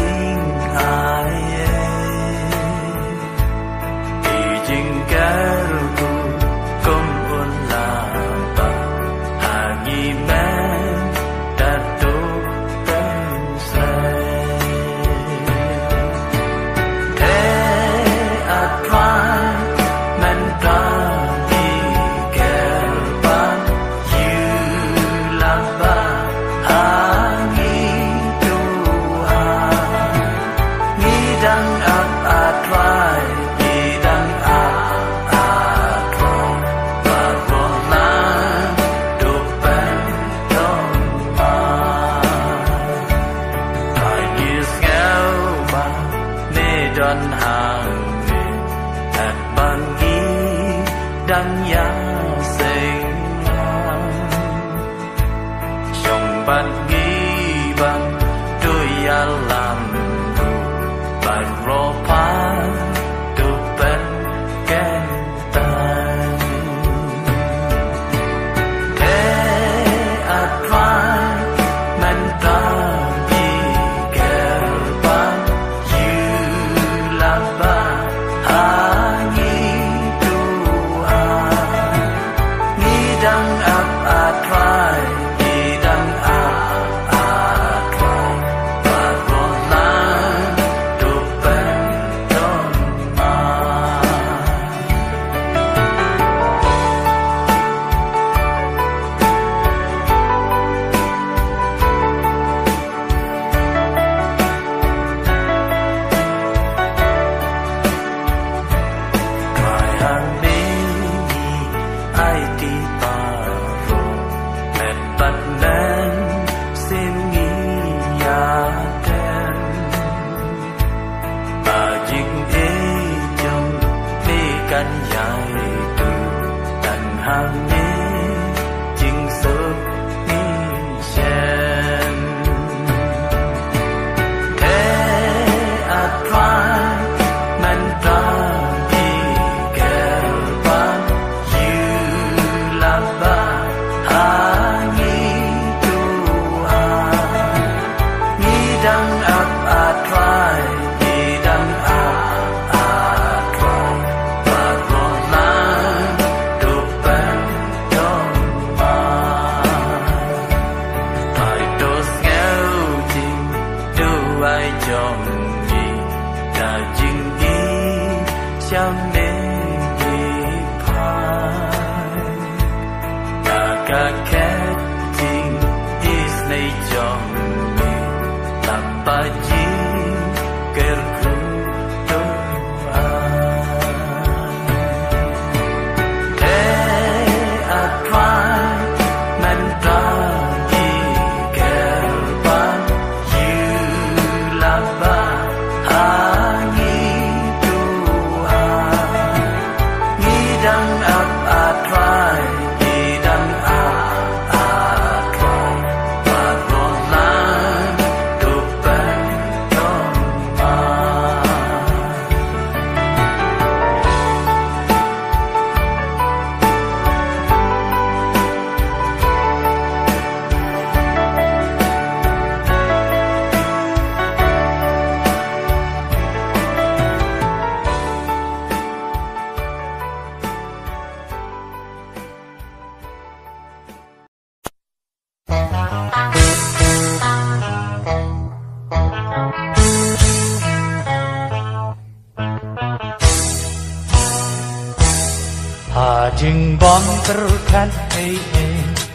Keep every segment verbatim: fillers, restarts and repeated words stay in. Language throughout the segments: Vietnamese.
Terkan ai ai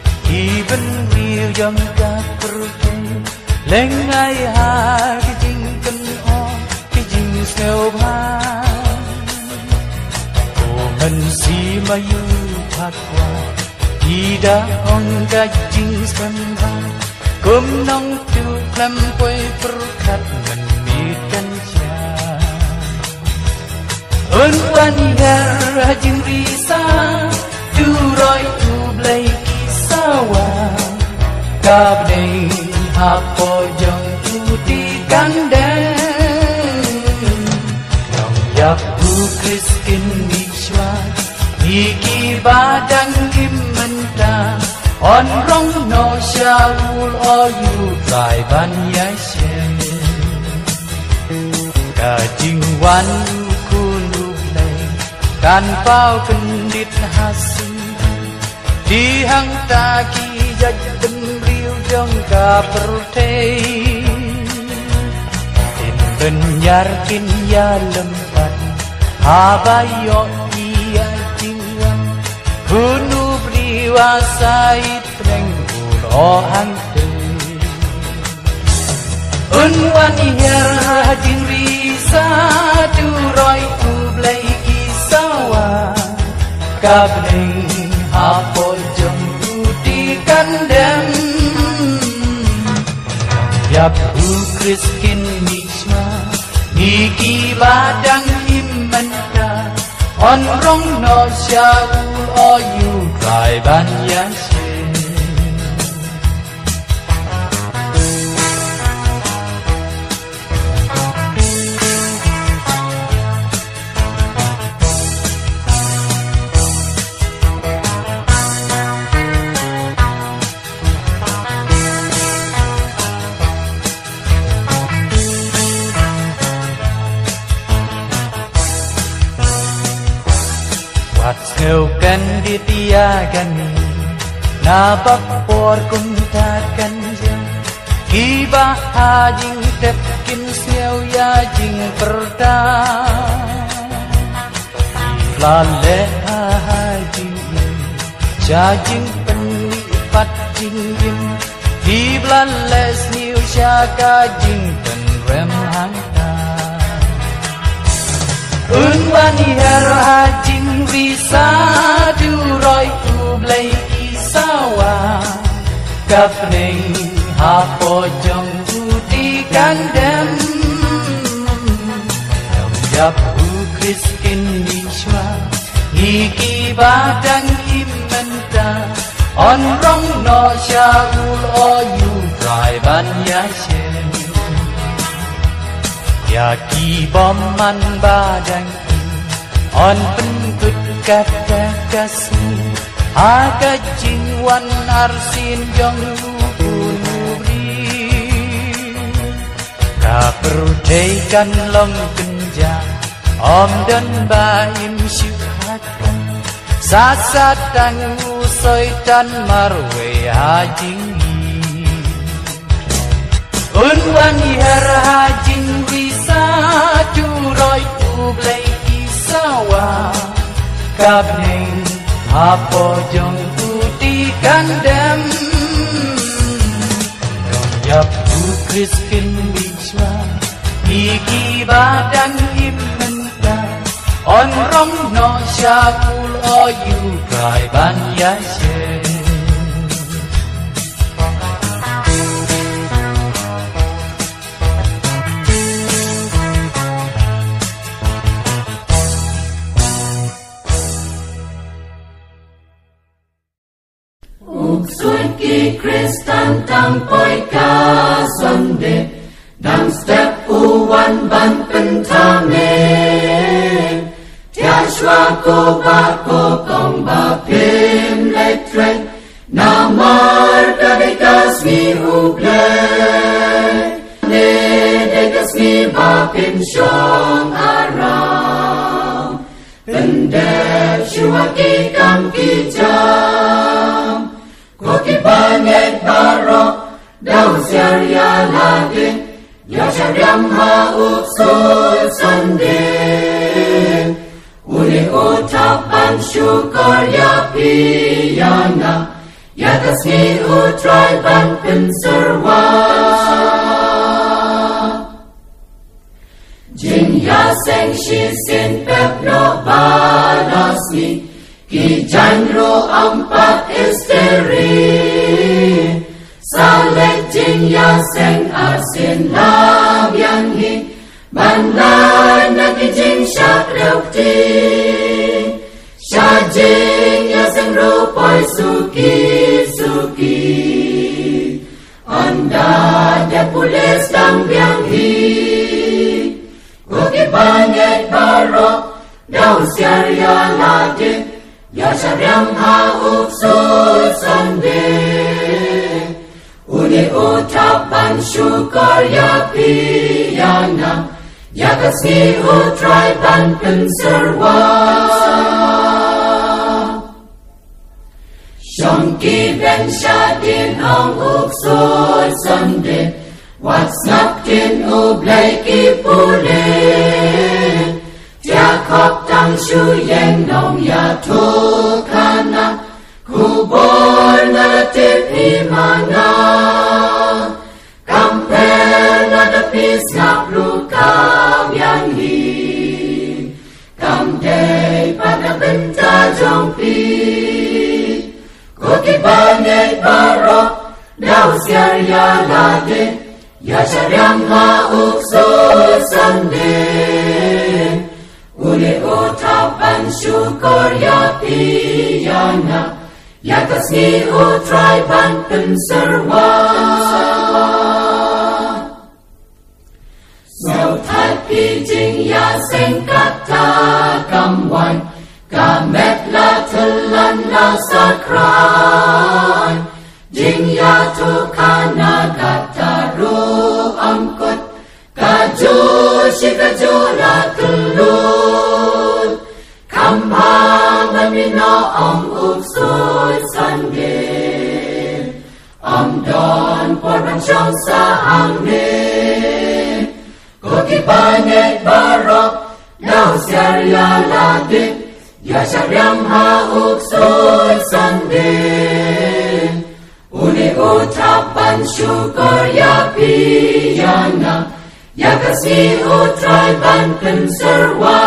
Iben riu yang ka perken Leng ai ha Ki jing ken o Ki jing seo bha Ko men si mayu pakwa Ida on ka jing skan bha Kum nong tu klam poi perkat men mi kan cha Un wan gar jing risa Tu roi tu blai kisawa Kabdei hapo jong tu di kandeng Yang yak tu kriskin bichwa Iki badang imenta On rong no shaul o yu trai ban yai shen jingwan kunulay kanpau kendit hasin dihang taki jaj benriu jong ka pertei in benyar kin ya lempat habayo iya jingwan kunu priwasai treng ulo hangte unwan ihar hajin risa duroi ublai kisawa kabling hapo jong uti kandem yap u kriskin nisma niki badang himanda on rong no shaul oyu kai ban yashe Theo kan ditiagani na bakpor kumtakan jang kiba hajing tepkin siau ya jing perda lale hajing jajing penipat jingim diblales niu syaka jing penrem hangta unwani har hajing bisa duroi ublai kisawa kapning hapo jong uti kandem yap u kriskin nishwa hiki badang himenta on rong no shaul oyu drai ban yashen yaki boman badang on pentut kata kasih aga jingwan arsin jong punuri kaperutaikan long kenja om dan baim syuhatan sasat tangu soitan marwe hajing unwan ihar hajing bisa duroi ublai kisawa kabning hapo jong uti kandem yong yap u kriskin biswa iki badan himenta on rong no syakul oyu kai ban yashe Suốt kỳ Kristan tăng poi ca Sunday dang step u wan ban pentamen tia shwa ko ba ko kong ba pim le tren na mar da de gas mi u ble ne de gas mi ba pim shong aram bende shwa ki kam ki jam Koki banget barok daw syarya lagi ya syariam ha uksul sandin uni utapan syukur ya piyana ya tasmi utrai ban penserwa jin ya seng shi sin pep no balasmi Ki janro ampat isteri Salek jing ya seng asin lam yang hi Banlan na ki jing syak leuk ti Sya jing ya seng rupoi suki suki Anda de pulis dang biang hi Kuki banyak barok Daw syarya lagi Ya syariam ha uksul sandin Uni utapan syukur ya piyana Yakasni utrai ban penserwa Shongki ben shadin ong uk soi sande Wat snap tin u blaiki pule Tia kop tang shu yen nong ya tu kana Kubor na te pimana Kamper na da pis ngap luka yang hi Kamdei pada benta jong pi Koki banyak barok Dau siar ya lade Ya syariam ha ukso sande Ule utapan syukur ya piyana Ya kasni utrai ban penserwa Sau thai pi jing ya sen kata kamwan Kamet la telan la sakrai Jing ya tu kana kata ru angkut Kaju si kaju la telut Kampa mamina om uksoi sande Om don porban syong sahang ne Koki banyak barok Lau siar ya ladik Ya syariam ha uksoi sande Uli ucapan syukur ya piyana Ya kasih utrai ban penserwa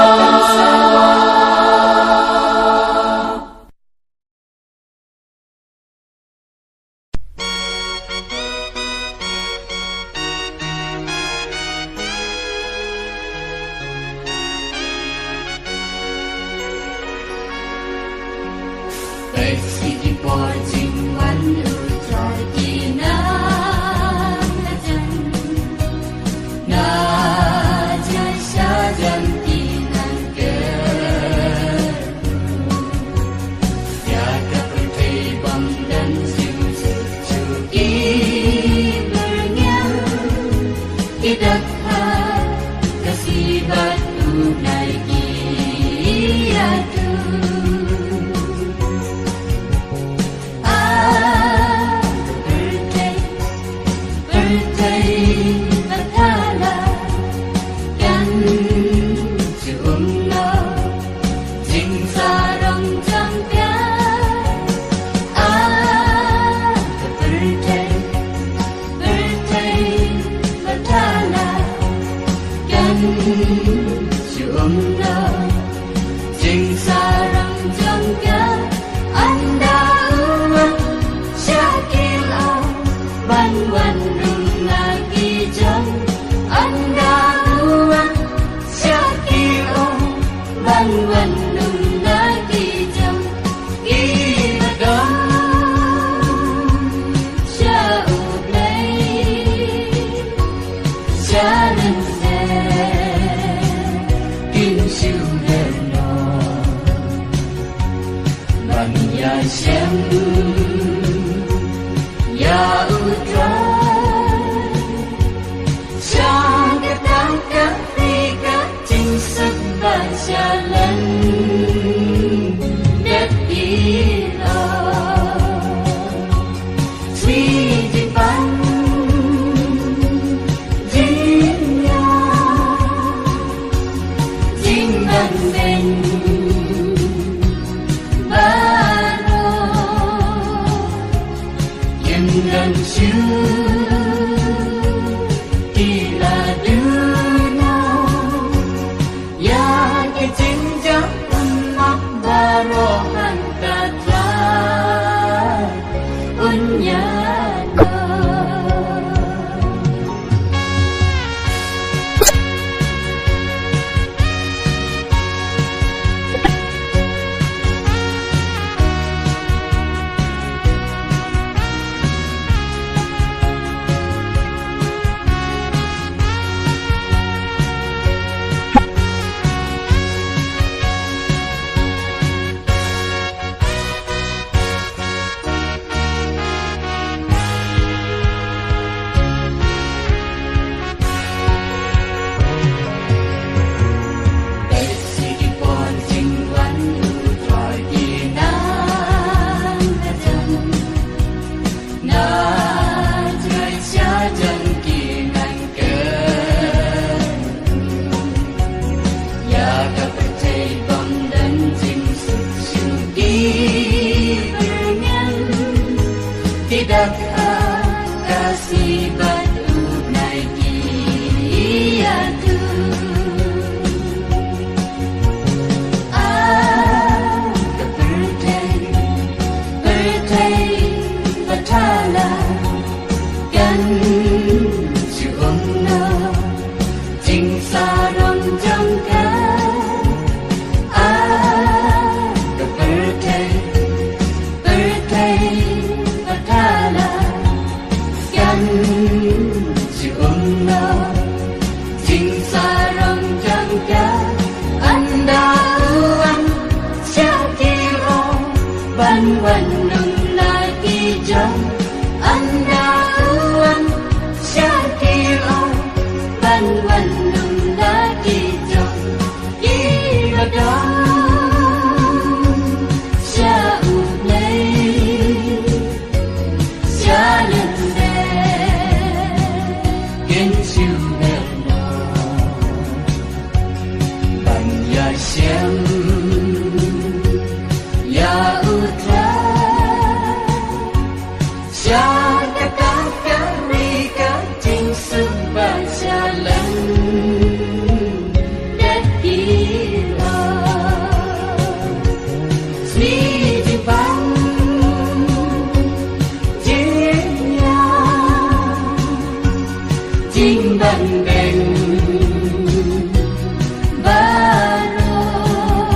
siam ya utra siapa kakak rika jing sebab jalan dan gila sni jibang jingnya jing bandeng baru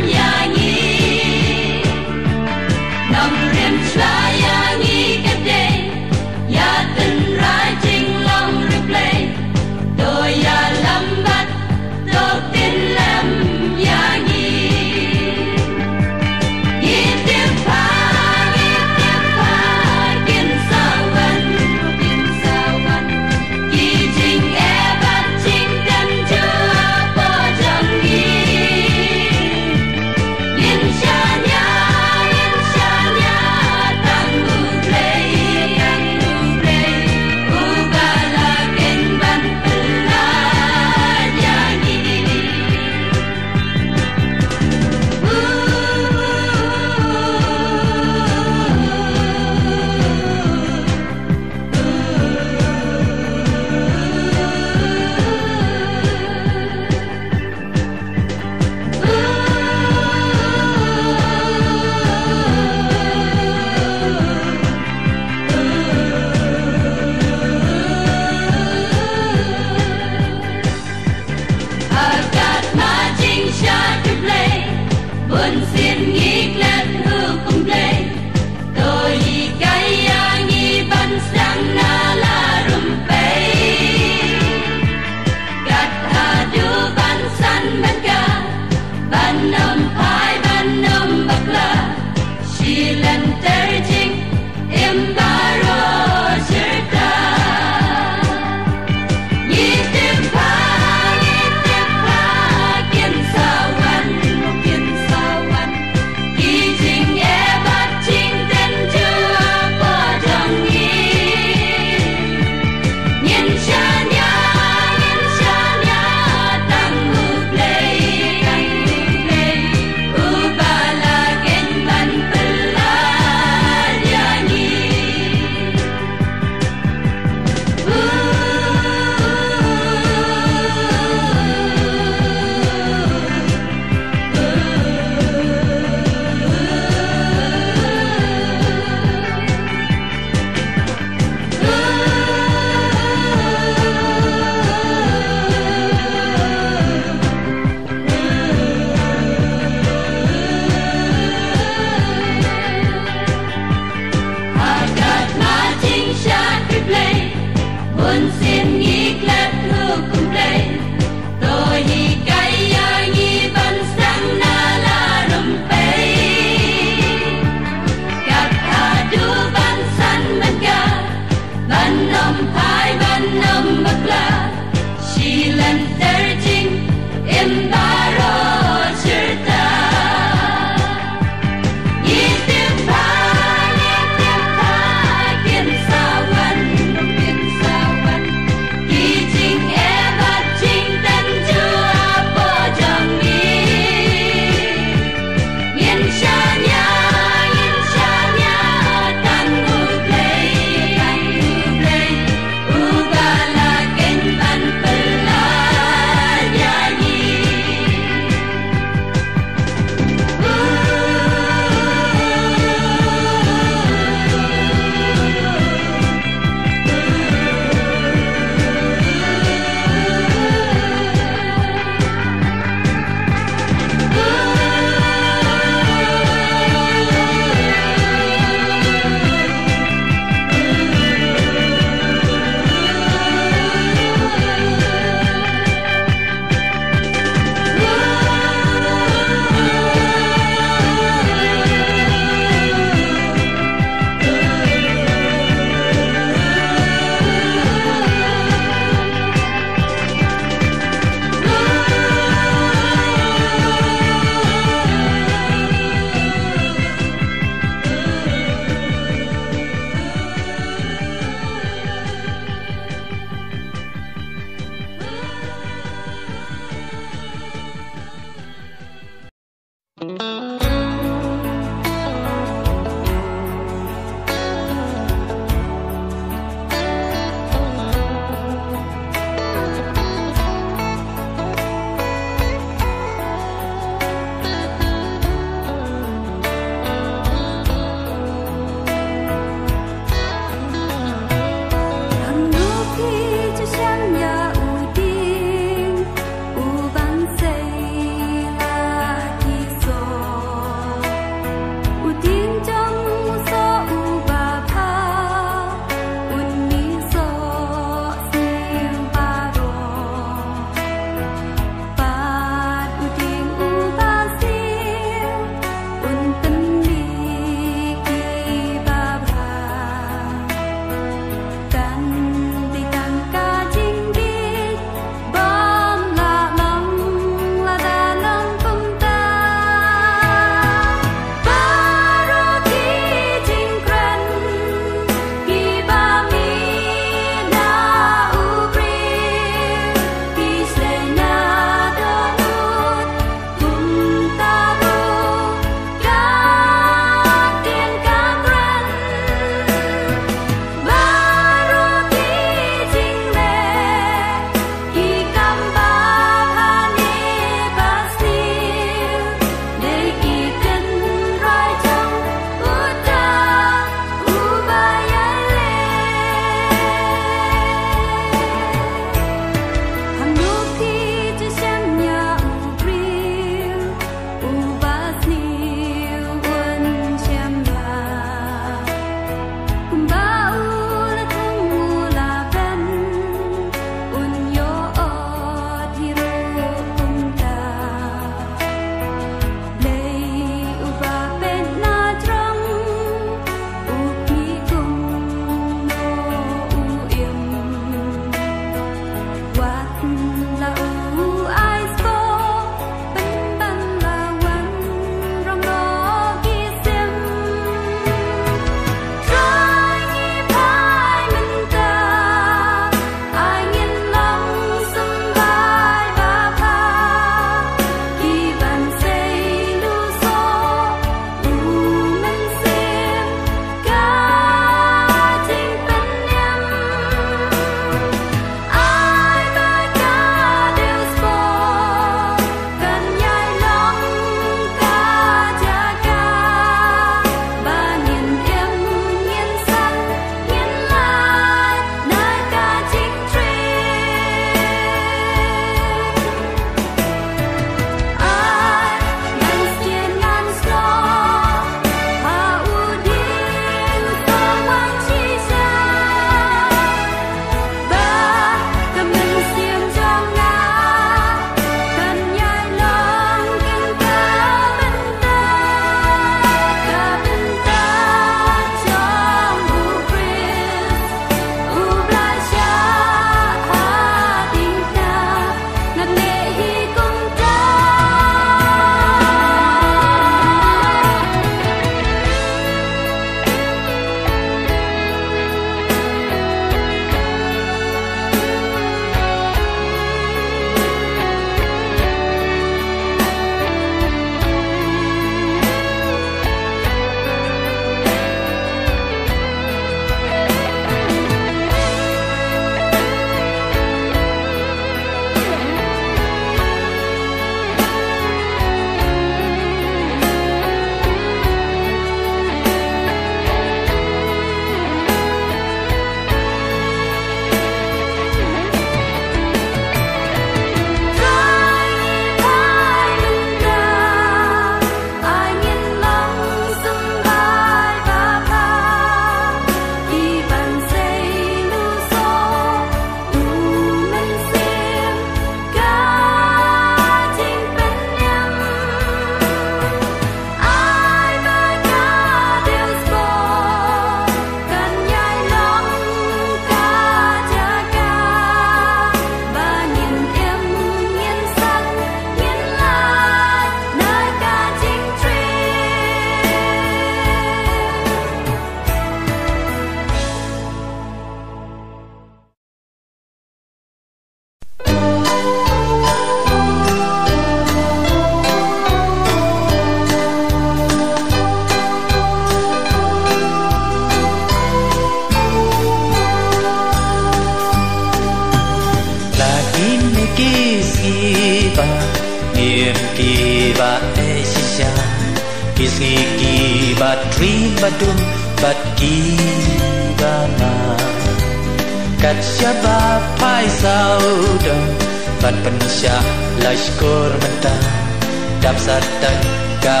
Kisiki batri badum bat kibana kat syabab pai sauda bat pensya lashkor menta dap satan ka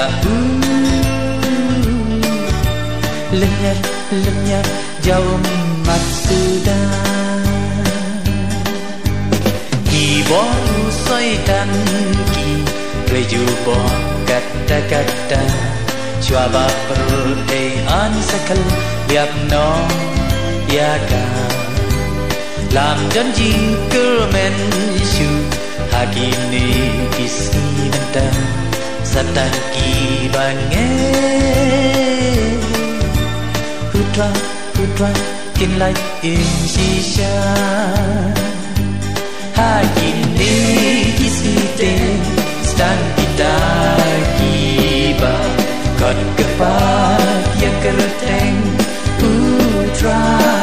lenyap lenyap jauh mat sudah ibo soi dan ki rejubo kata-kata Chua pertean sekal biap no yaga làm janji kermen shu hakini kisi menta satan ki bange putra putra kin lai in shisha hakini kisi te stan kita kiba kon kepat yang kerteng putra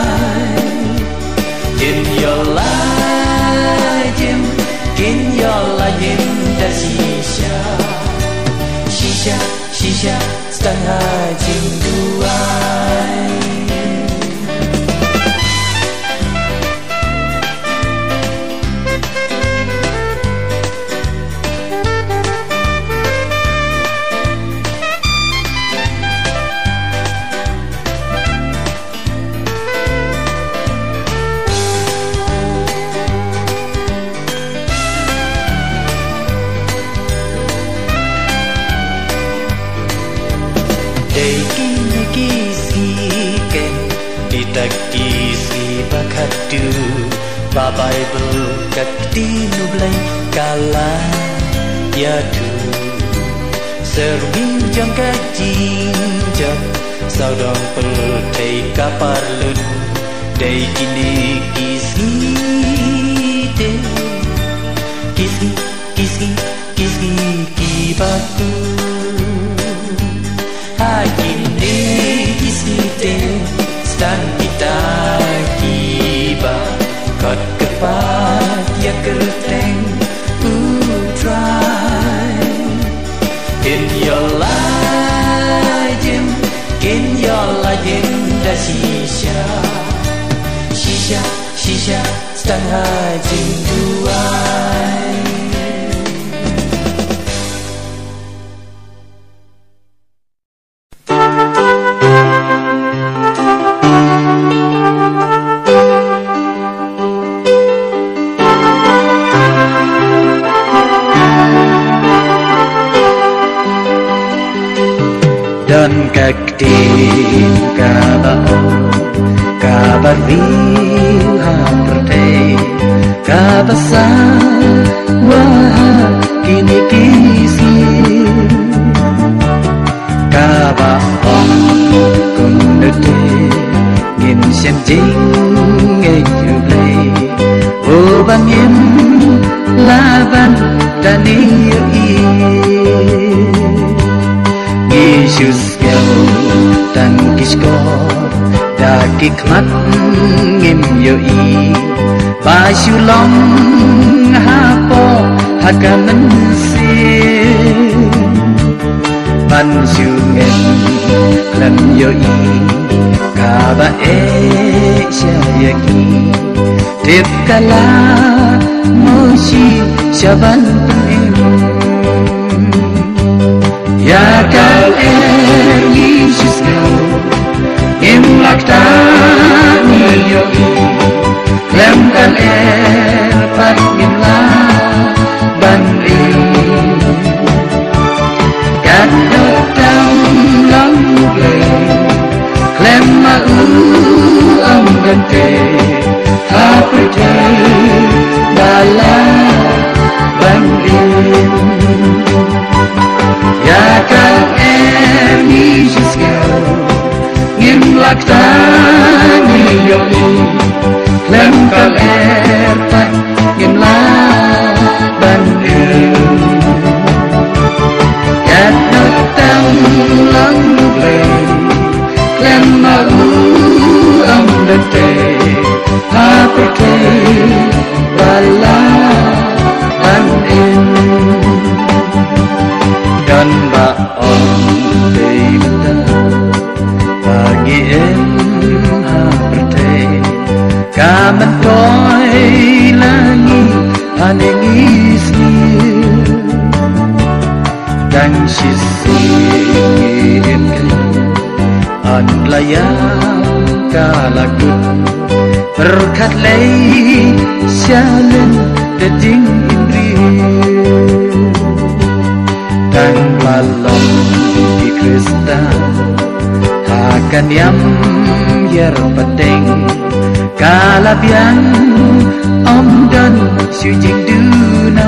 in your life in your life da shisha shisha shisha setengah jam dua kisi bakatu ba Bible kakti nublai kala ya tu serbi jang kajing jat saudang pertai kaparlun dai kini kisi te kisi kisi kisi kibatu hai kini kisi te dan kita kiba kot kepat ya kerteng putra in your life in your life da shisha shisha shisha setengah jam dua dan kakti kabao kabaril haperte kabasa wah kini kisi kabaong kundete ngin xem jing ngay yuble o bangin laban tani i Jesus kêu tan kisko da kikmat ngim yo i ba shu long ha po hakaman se ban shu ngem lam yo i ka ba e sha yaki tip kala mo shi shaban em ya kal er Jesus kêu im lakta ni yo i lem kal er pat im la ban ri kat do tam long le lem ma u am gante ha prete bala ban ri ya kal er Jesus kêu im lakta ni yo i lem kal er pat im la ban ri kat do tam long le lem ma u am dante ha prete bala ban ri dan ba on hanengisni dan sisin an layang kalagun berkat lay sialan dejing indri dan balong di kristal hakan yam yer pedeng kalabian om dan sujing duna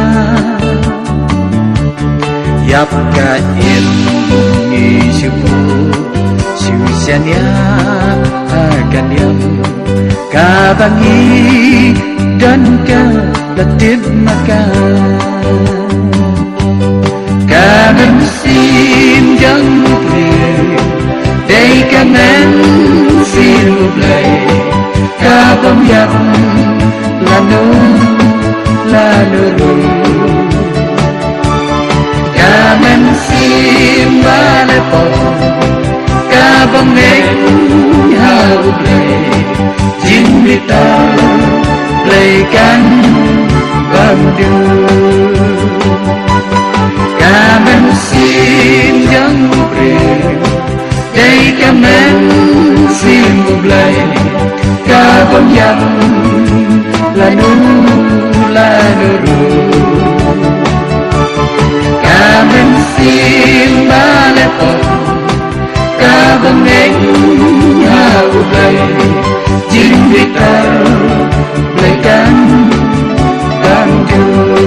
yap ka in isupu susanya hakan yam kabangi dan ka letip makan kamen sim jang play day kamen sim play kabam yam lanu lanu kamen sim balepo kabam neng hau play jin bita play kan bandu kamen sim jang play day kamen sim play kabam yam lanu lanu kamen sim balepo kabam neng hau play jin bita play kan bandu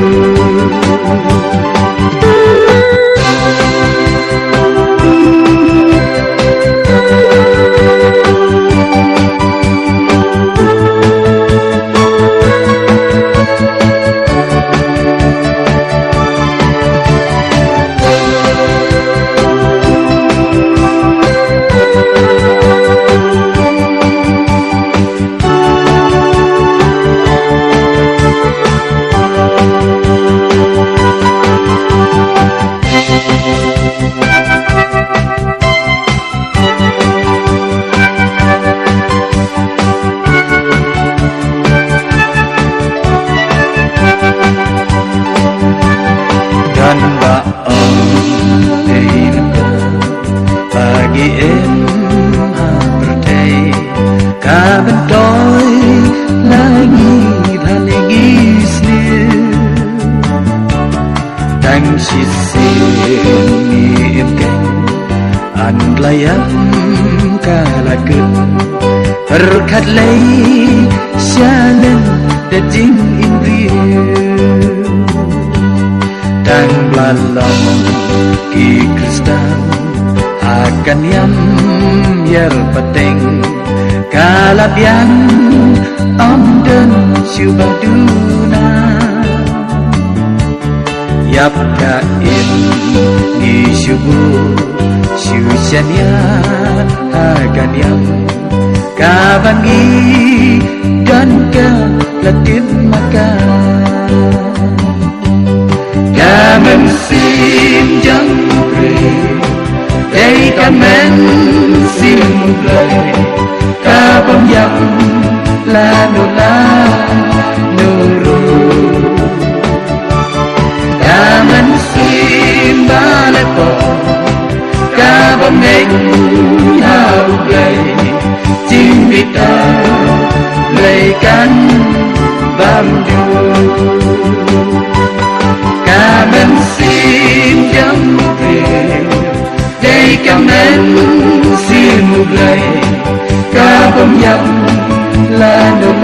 bagi em berday kaben toy lagi hanegis ni dan sisi ni em an layam kalagun berkat lay sialan dejing indri dan balong ki kristal akan yam yer peteng kalabian om dan subaduna yap ka in ni subu susanya akan yam kabangi dan ka letip makan kamen sim jang day kamen sim play kabam yam lanu lanu kamen sim balepo kabam neng hau play jin bita play kan bandu kamen sim jang play day kamen sim play kabam yam lanu